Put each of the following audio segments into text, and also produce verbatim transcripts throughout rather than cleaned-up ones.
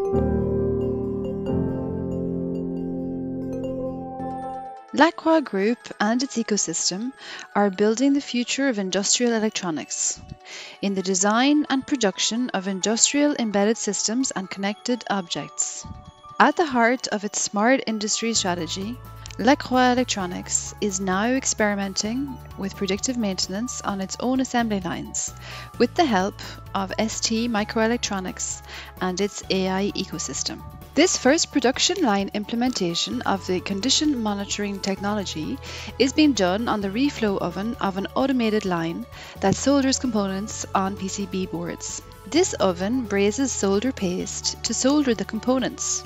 Lacroix Group and its ecosystem are building the future of industrial electronics in the design and production of industrial embedded systems and connected objects. At the heart of its smart industry strategy, Lacroix Electronics is now experimenting with predictive maintenance on its own assembly lines with the help of S T Microelectronics and its A I ecosystem. This first production line implementation of the condition monitoring technology is being done on the reflow oven of an automated line that solders components on P C B boards. This oven braises solder paste to solder the components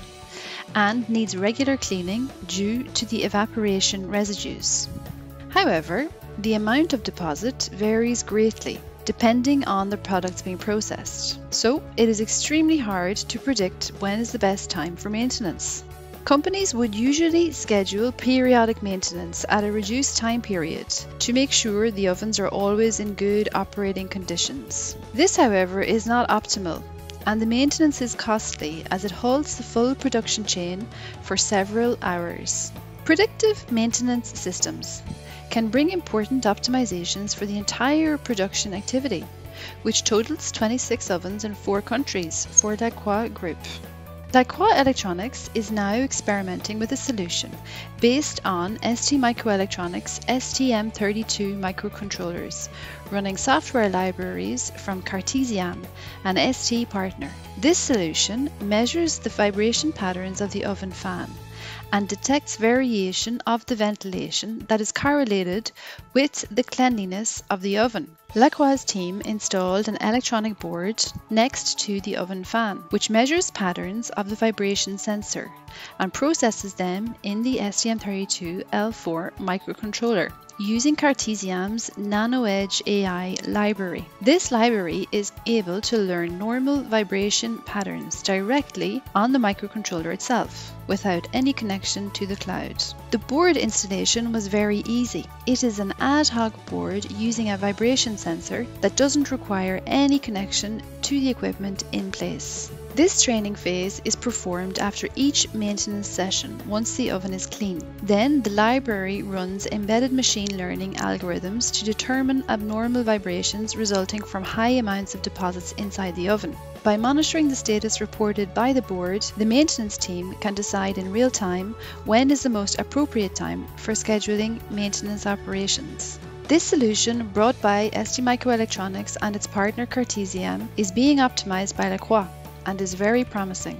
and needs regular cleaning due to the evaporation residues. However, the amount of deposit varies greatly depending on the products being processed, so it is extremely hard to predict when is the best time for maintenance. Companies would usually schedule periodic maintenance at a reduced time period to make sure the ovens are always in good operating conditions. This, however, is not optimal, and the maintenance is costly as it halts the full production chain for several hours. Predictive maintenance systems can bring important optimizations for the entire production activity, which totals twenty-six ovens in four countries for Lacroix Group. Lacroix Electronics is now experimenting with a solution based on S T Microelectronics S T M thirty-two microcontrollers, running software libraries from Cartesiam, an S T partner. This solution measures the vibration patterns of the oven fan and detects variation of the ventilation that is correlated with the cleanliness of the oven. Lacroix's team installed an electronic board next to the oven fan, which measures patterns of the vibration sensor and processes them in the S T M thirty-two L four microcontroller using Cartesiam's NanoEdge A I library. This library is able to learn normal vibration patterns directly on the microcontroller itself, without any connection to the cloud. The board installation was very easy. It is an ad hoc board using a vibration sensor that doesn't require any connection to the equipment in place. This training phase is performed after each maintenance session once the oven is clean. Then the library runs embedded machine learning algorithms to determine abnormal vibrations resulting from high amounts of deposits inside the oven. By monitoring the status reported by the board, the maintenance team can decide in real time when is the most appropriate time for scheduling maintenance operations. This solution, brought by S T Microelectronics and its partner Cartesiam, is being optimized by Lacroix and is very promising.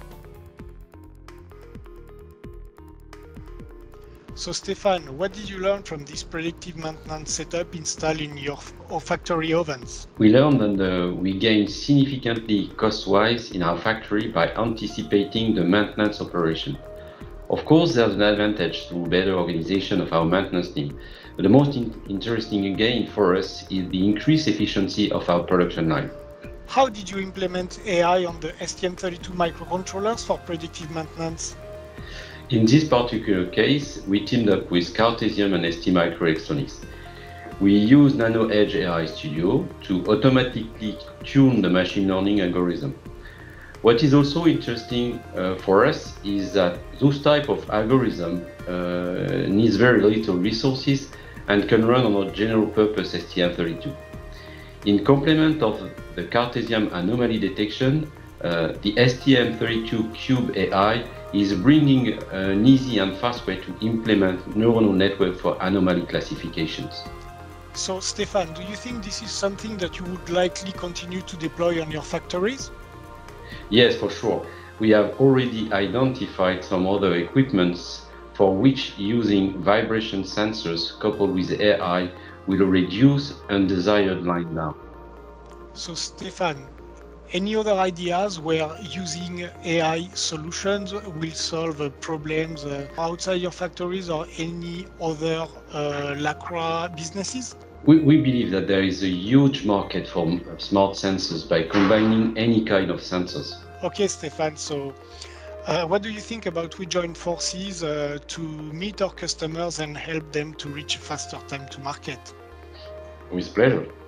So Stéphane, what did you learn from this predictive maintenance setup installed in your factory ovens? We learned that uh, we gained significantly cost-wise in our factory by anticipating the maintenance operation. Of course, there's an advantage to better organization of our maintenance team, but the most in interesting gain for us is the increased efficiency of our production line. How did you implement A I on the S T M thirty-two microcontrollers for predictive maintenance? In this particular case, we teamed up with Cartesiam and S T Microelectronics. We use NanoEdge A I Studio to automatically tune the machine learning algorithm. What is also interesting uh, for us is that those type of algorithm uh, needs very little resources and can run on a general purpose S T M thirty-two. In complement of the Cartesiam anomaly detection, uh, the S T M thirty-two Cube A I is bringing an easy and fast way to implement neuronal network for anomaly classifications. So Stéphane, do you think this is something that you would likely continue to deploy on your factories? Yes, for sure. We have already identified some other equipments for which using vibration sensors coupled with A I will reduce undesired line down. So Stéphane, any other ideas where using A I solutions will solve uh, problems uh, outside your factories or any other uh, Lacroix businesses? We, we believe that there is a huge market for smart sensors by combining any kind of sensors. Okay, Stéphane, so uh, what do you think about we join forces uh, to meet our customers and help them to reach a faster time to market? With pleasure.